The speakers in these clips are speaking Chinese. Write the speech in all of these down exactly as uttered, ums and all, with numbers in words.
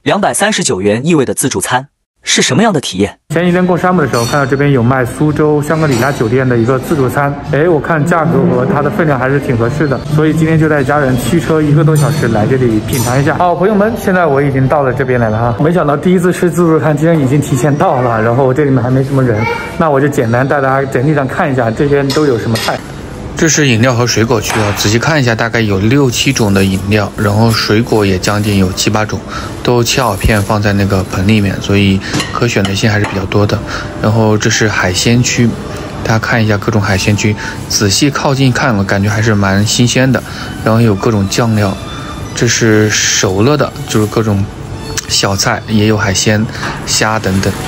两百三十九元意味的自助餐是什么样的体验？ 前几天过山姆的时候，看到这边有卖苏州香格里拉酒店的一个自助餐，哎，我看价格和它的分量还是挺合适的，所以今天就带家人驱车一个多小时来这里品尝一下。好，朋友们，现在我已经到了这边来了哈，没想到第一次吃自助餐竟然已经提前到了，然后这里面还没什么人，那我就简单带大家整体上看一下这边都有什么菜。 这是饮料和水果区啊，仔细看一下，大概有六七种的饮料，然后水果也将近有七八种，都切好片放在那个盆里面，所以可选择性还是比较多的。然后这是海鲜区，大家看一下各种海鲜区，仔细靠近看，我感觉还是蛮新鲜的。然后有各种酱料，这是熟了的，就是各种小菜，也有海鲜、虾等等。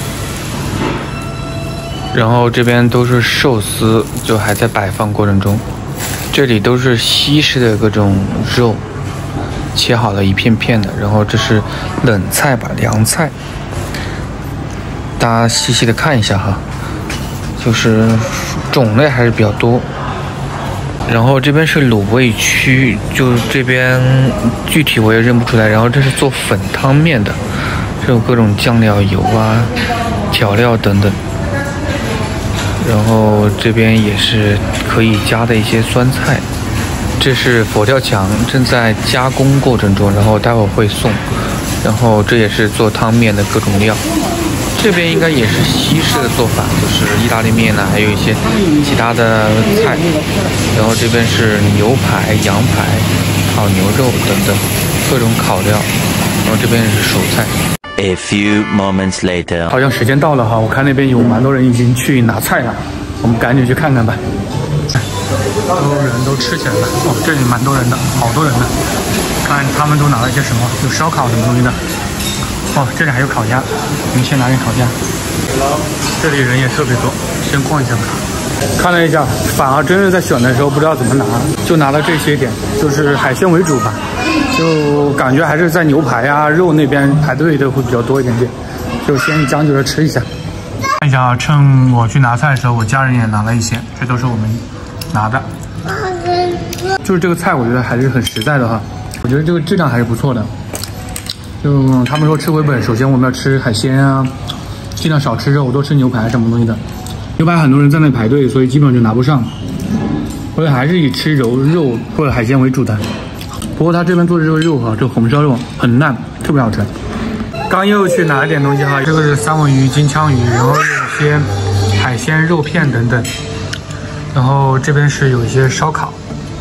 然后这边都是寿司，就还在摆放过程中。这里都是西式的各种肉，切好了一片片的。然后这是冷菜吧，凉菜。大家细细的看一下哈，就是种类还是比较多。然后这边是卤味区，就这边具体我也认不出来。然后这是做粉汤面的，这有各种酱料、油啊、调料等等。然后这边也是可以加的一些酸菜，这是佛跳墙正在加工过程中，然后待会儿会送。然后这也是做汤面的各种料，这边应该也是西式的做法，就是意大利面呢、啊，还有一些其他的菜。然后这边是牛排、羊排、烤牛肉等等各种烤料，然后这边是蔬菜。 A few moments later， 好像时间到了哈，我看那边有蛮多人已经去拿菜了，我们赶紧去看看吧。都人都吃起来了，哦，这里蛮多人的，好多人的，看他们都拿了一些什么，有烧烤什么东西的。哦，这里还有烤鸭，我们先拿点烤鸭。这里人也特别多，先逛一下吧。看了一下，反而真是在选的时候不知道怎么拿，就拿了这些点，就是海鲜为主吧。就感觉还是在牛排啊、肉那边排队的会比较多一点点，就先将就着吃一下。看一下啊，趁我去拿菜的时候，我家人也拿了一些，这都是我们拿的。就是这个菜，我觉得还是很实在的哈，我觉得这个质量还是不错的。就他们说吃回本，首先我们要吃海鲜啊，尽量少吃肉，多吃牛排什么东西的。牛排很多人在那排队，所以基本上就拿不上，所以还是以吃肉肉或者海鲜为主的。不过他这边做的这个肉哈，这红烧肉很烂，特别好吃。刚又去拿了点东西哈，这个是三文鱼、金枪鱼，然后有一些海鲜肉片等等。然后这边是有一些烧烤，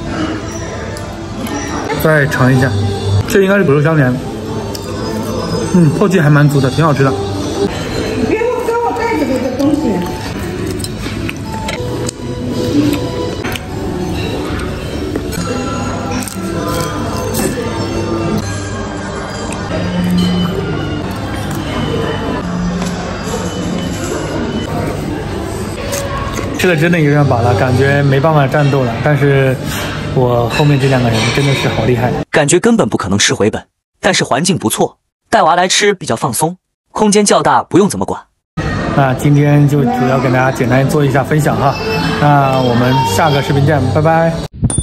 再尝一下，这应该是骨肉相连。嗯，后劲还蛮足的，挺好吃的。 别我给我袋子里的东西。 吃的真的有点饱了，感觉没办法战斗了。但是我后面这两个人真的是好厉害， 感觉根本不可能吃回本，但是环境不错，带娃来吃比较放松，空间较大，不用怎么管。 那今天就主要跟大家简单做一下分享哈，那我们下个视频见，拜拜。